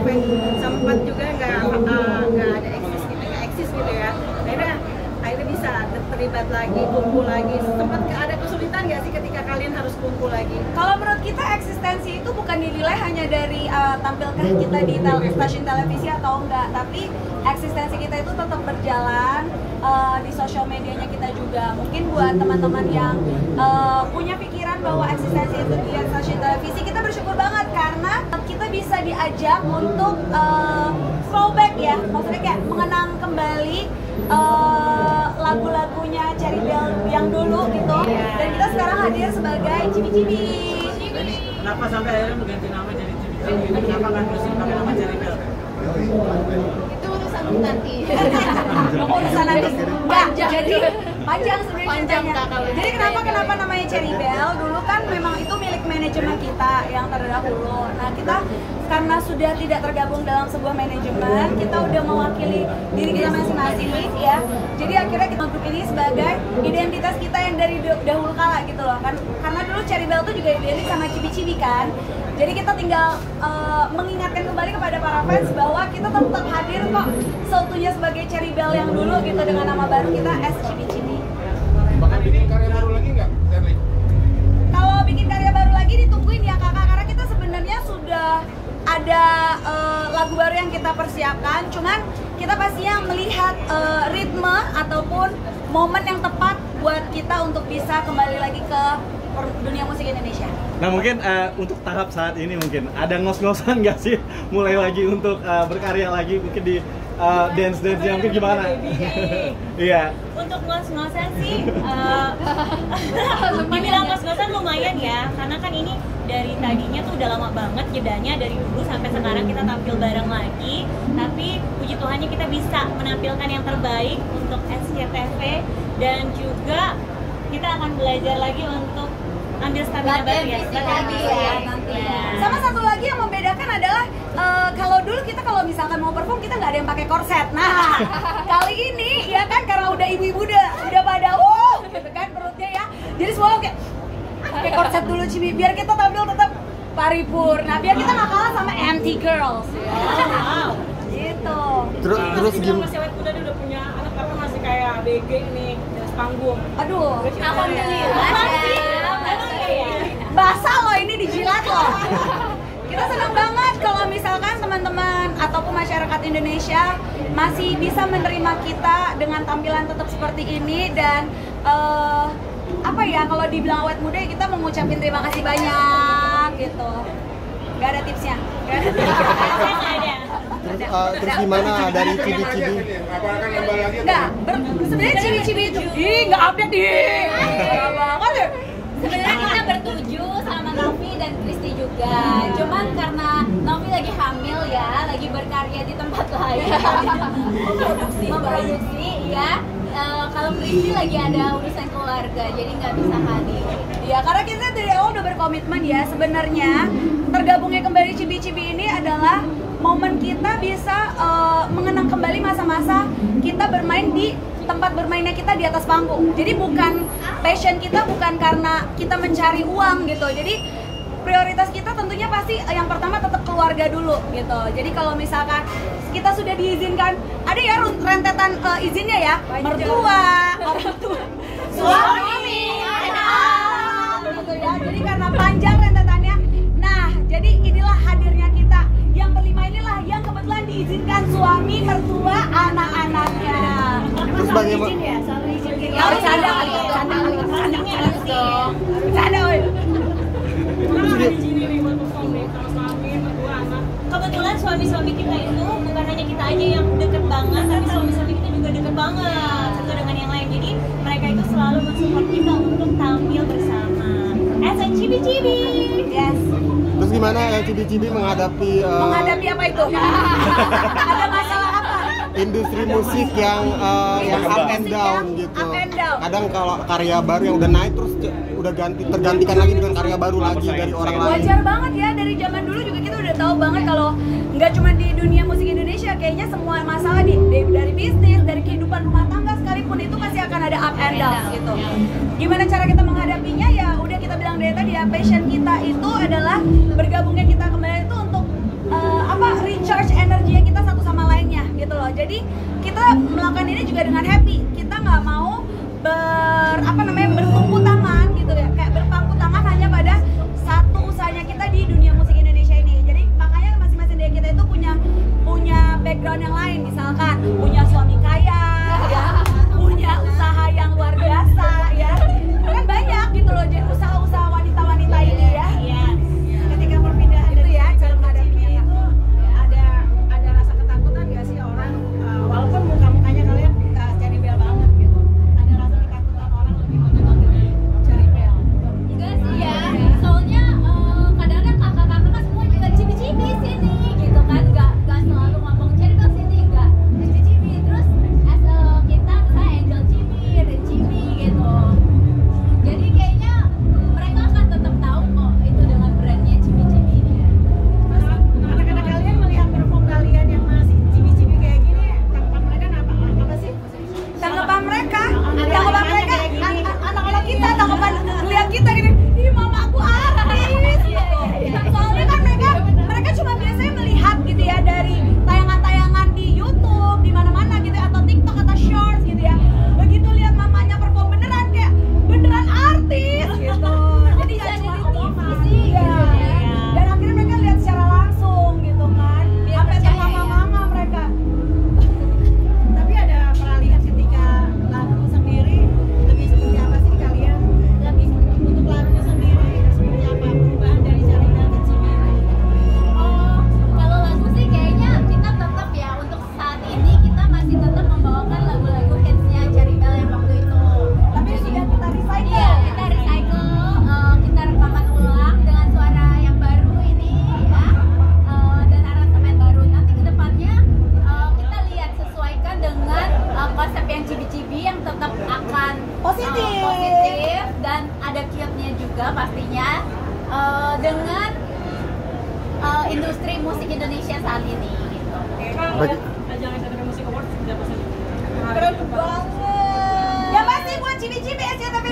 sampai sempat juga nggak ada eksis gitu ya. Akhirnya bisa terlibat lagi, kumpul lagi. Sempat ada kesulitan nggak sih ketika kalian harus kumpul lagi? Kalau menurut kita eksistensi itu bukan dinilai hanya dari tampilkah kita di stasiun televisi atau enggak, tapi eksistensi kita itu tetap berjalan di sosial medianya kita juga. Mungkin buat teman-teman yang punya pikiran bahwa eksistensi itu di stasiun televisi, kita bersyukur banget karena kita bisa diajak untuk throwback ya, maksudnya kayak mengenang kembali lagu-lagunya Cherry Bell yang dulu gitu. Dan kita sekarang hadir sebagai Cibi-Cibi. Kenapa sampai akhirnya mengganti nama jadi Cibi-Cibi? Kenapa nggak terusin pakai nama Cherry Bell? Itu urusan nanti. Urusan nanti. Enggak, jadi panjang sebenarnya ceritanya. Kak, Jadi kenapa namanya Cherry Bell? Dulu kan memang itu milik manajemen kita yang terdahulu. Nah, kita karena sudah tidak tergabung dalam sebuah manajemen, kita udah mewakili diri kita masing-masing ya. Jadi akhirnya kita grup ini sebagai identitas kita yang dari dahulu kala gitu loh kan. Karena dulu Cherry Bell tuh juga identik sama Cibi-Cibi kan. Jadi kita tinggal mengingatkan kembali kepada para fans bahwa kita tetap hadir kok seutuhnya sebagai Cherry Bell yang dulu gitu dengan nama baru kita as Cibi-Cibi. Bakal bikin karya baru lagi nggak, Sherly? Kalau bikin karya baru lagi ditungguin ya kakak, karena kita sebenarnya sudah ada lagu baru yang kita persiapkan, cuman kita pastinya melihat ritme ataupun momen yang tepat buat kita untuk bisa kembali lagi ke dunia musik Indonesia. Nah mungkin untuk tahap saat ini mungkin ada ngos-ngosan nggak sih mulai lagi untuk berkarya lagi mungkin di dance-nya mungkin gimana? Iya. Untuk ngos-ngosan sih, dibilang ngos-ngosan lumayan ya, karena kan ini dari tadinya tuh udah lama banget jedanya dari dulu sampai sekarang kita tampil bareng lagi. Tapi puji Tuhannya kita bisa menampilkan yang terbaik untuk SCTV dan juga kita akan belajar lagi untuk ambil stamina baru ya. Nanti. Sama satu lagi yang membedakan adalah kalau dulu kita kalau misalkan mau perform kita nggak ada yang pakai korset. Nah kali ini ya kan karena udah ibu-ibu udah pada gitu kan perutnya ya. Jadi semua kayak pakai korset dulu Cibi biar kita tampil tetap paripurna, biar kita nggak kalah sama anti girls. Wow. Gitu. Terus gimana? Masih awet muda dia udah punya anak apa masih kayak BG nih jelas panggung. Aduh. Alhamdulillah. Basah loh ini dijilat loh. Kita senang banget kalau misalkan teman-teman ataupun masyarakat Indonesia masih bisa menerima kita dengan tampilan tetap seperti ini dan apa ya kalau dibilang awet muda ya kita mengucapin terima kasih banyak gitu. Gak ada tipsnya. Gak ada tipsnya. Terus gimana dari Cibi-Cibi? Apa akan nambah lagi? Nggak, sebenarnya Cibi-Cibi itu nggak update banget ya. Sebenarnya kita bertuju sama Novi dan Kristi juga. Cuman karena Novi lagi hamil ya, lagi berkarya di tempat lain. Memproduksi ya. Kalau Kristi lagi ada urusan keluarga, jadi nggak bisa hadir. Ya, karena kita dari awal udah berkomitmen ya. Sebenarnya tergabungnya kembali Cibi-Cibi ini adalah momen kita bisa mengenang kembali masa-masa kita bermain di tempat bermainnya kita di atas panggung. Jadi bukan passion kita bukan karena kita mencari uang gitu. Jadi prioritas kita tentunya pasti yang pertama tetap keluarga dulu gitu. Jadi kalau misalkan kita sudah diizinkan, ada ya rentetan izinnya ya, mertua, orang tua, suami, anak, gitu ya. Jadi karena panjang rentetannya. Nah, jadi inilah hadirnya kita yang berlima inilah yang kebetulan diizinkan suami, mertua, anak-anaknya. Terus bagaimana? Izin ya, selalu izin. Ya, bercanda kali, bercanda. Kebetulan suami-suami kita itu bukan hanya kita aja yang deket banget, tapi suami-suami kita juga deket banget satu dengan yang lain. Jadi mereka itu selalu mensupport kita untuk tampil bersama. As a Cibi-Cibi. Yes. Terus gimana Cibi-Cibi menghadapi Apa itu? Ada masalah apa? industri musik yang up and down gitu. Up and down. Kadang kalau karya baru yang udah naik terus udah tergantikan lagi dengan karya baru lagi dari orang lain. Wajar banget ya, dari zaman dulu juga kita udah tahu banget kalau nggak cuma di dunia musik Indonesia, kayaknya semua masalah dari bisnis, dari kehidupan rumah tangga sekalipun itu pasti akan ada up and down gitu. Gimana cara kita menghadapinya? Ya udah kita bilang dari tadi ya, passion kita itu adalah bergabungnya kita kembali itu untuk reach charge energinya kita satu sama lainnya gitu loh. Jadi kita melakukan ini juga dengan happy. Kita nggak mau bertumpu tangan gitu ya, kayak berpangku tangan hanya pada satu usahanya kita di dunia musik Indonesia ini. Jadi makanya masing-masing dari kita itu punya background yang lain, misalkan punya suami kaya, ya, punya usaha yang luar biasa, ya, kan banyak gitu loh, jadi usaha-usaha wanita-wanita ini ya. Ketika perpindahan Itu dari ya, cara Cimbi menghadapinya. itu ada rasa ketakutan nggak sih orang, walaupun muka-mukanya kalian Cherry Belle banget gitu, ada rasa ketakutan orang lebih mengenal dengan Cherry Belle? Enggak sih ya, soalnya kadang-kadang kakak-kakak kan semua juga cibi-cibi sini gitu kan, nggak selalu ngomong Cherry Belle sini, nggak cibi-cibi. Terus kita misalnya Angel Cibi, Rin Cibi gitu, jadi kayaknya mereka akan tetap tahu kok itu dengan brandnya cibi-cibi ini. Anak-anak kalian melihat perform kalian yang masih cibi-cibi kayak gini, tanggapan mereka apa sih? Tanggapan mereka anak-anak kita tanggapan lihat kita gini, ih mama aku artis gitu. Soalnya kan mereka cuma biasanya melihat gitu ya dari tayangan-tayangan di YouTube di mana-mana gitu ya, atau TikTok atau Shorts gitu ya. Begitu lihat mamanya perform beneran kayak beneran artis gitu. Jadi bisa nggak cuma ada di TV omongan. sih, Iya. gitu ya. Dan akhirnya mereka lihat secara langsung gitu kan. Biar Sampai percaya ya. termama-mama mereka. Tapi ada peralihan ketika lagu sendiri lebih seperti apa sih kalian? Lebih untuk lagu sendiri seperti apa perubahan dari Cherry Belle ke Cibi? Oh, kalau lagu sih kayaknya kita tetap ya, untuk saat ini kita masih tetap membawakan lagu-lagu hitsnya Cherry Belle yang waktu itu. Tapi sudah kita recycle. Iya, kita recycle, kita rekaman ulang dengan suara yang baru ini ya, dan aransemen baru. Nanti kedepannya kita lihat sesuaikan dengan konsep yang cibi-cibi yang tetap akan positif dan ada cute-nya juga pastinya, dengan industri musik Indonesia saat ini gitu. Bagi- Ajang SCTV Music Awards seperti apa sih? Keren banget. Ya pasti buat cibi-cibi SCTV